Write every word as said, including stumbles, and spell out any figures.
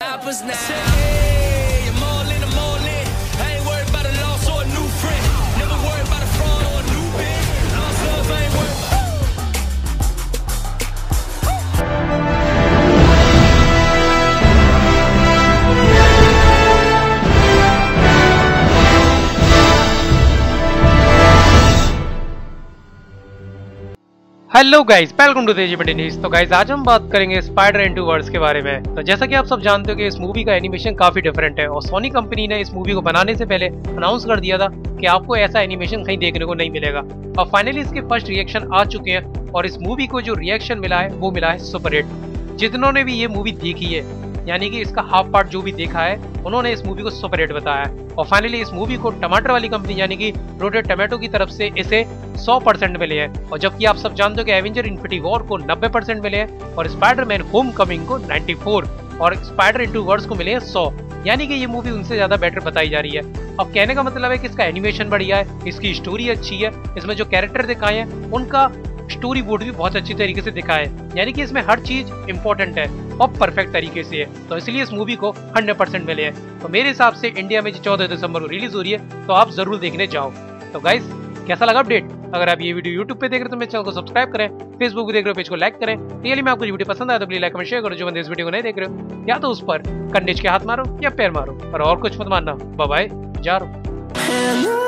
Hello guys, welcome to तेजी बटी news. तो गाइस आज हम बात करेंगे स्पाइडर इनटू वर्स के बारे में। तो जैसा कि आप सब जानते हो कि इस मूवी का एनिमेशन काफी डिफरेंट है और सोनी कंपनी ने इस मूवी को बनाने से पहले अनाउंस कर दिया था कि आपको ऐसा एनिमेशन कहीं देखने को नहीं मिलेगा। और फाइनली इसके फर्स्ट रिएक्शन आ चुके हैं और इस मूवी को जो रिएक्शन मिला है वो मिला है सुपर हिट। जितनों भी ये मूवी देखी है, यानी कि इसका हाफ पार्ट जो भी देखा है, उन्होंने इस मूवी को सुपर हिट बताया है। और फाइनली इस मूवी को टमाटर वाली कंपनी यानी कि रोटेड टोमेटो की तरफ से इसे सौ परसेंट मिले हैं। और जबकि आप सब जानते हो कि एवेंजर इन्फिनिटी वॉर को नब्बे परसेंट मिले हैं और स्पाइडरमैन होम कमिंग को चौरानवे और स्पाइडर इनटू वर्स को मिले हैं सौ, यानी कि ये मूवी उनसे ज्यादा बेटर बताई जा रही है। अब कहने का मतलब है कि इसका एनिमेशन बढ़िया है, इसकी स्टोरी अच्छी है, इसमें जो कैरेक्टर दिखाए हैं उनका स्टोरी बोर्ड भी बहुत अच्छी तरीके से दिखा है, यानी कि इसमें हर चीज इंपॉर्टेंट है और परफेक्ट तरीके से है। तो इसलिए इस मूवी को सौ परसेंट मिले हैं। तो मेरे हिसाब से इंडिया में चौदह दिसंबर को रिलीज हो रही है, तो आप जरूर देखने जाओ। तो गाइस कैसा लगा अपडेट? अगर आप ये वीडियो यूट्यूब पे देख रहे हो तो मेरे चैनल को सब्सक्राइब करें, फेसबुक पे देख रहे हो पेज को लाइक करें। रियली में आपको वीडियो पसंद आया तो प्लीज लाइक कमेंट शेयर करो। जो बंदे इस वीडियो को नहीं देख रहे हो या तो उस पर कंडेज के हाथ मारो या पैर मारो, और और कुछ मत मानना। बाय बाय, जा रहा हूं।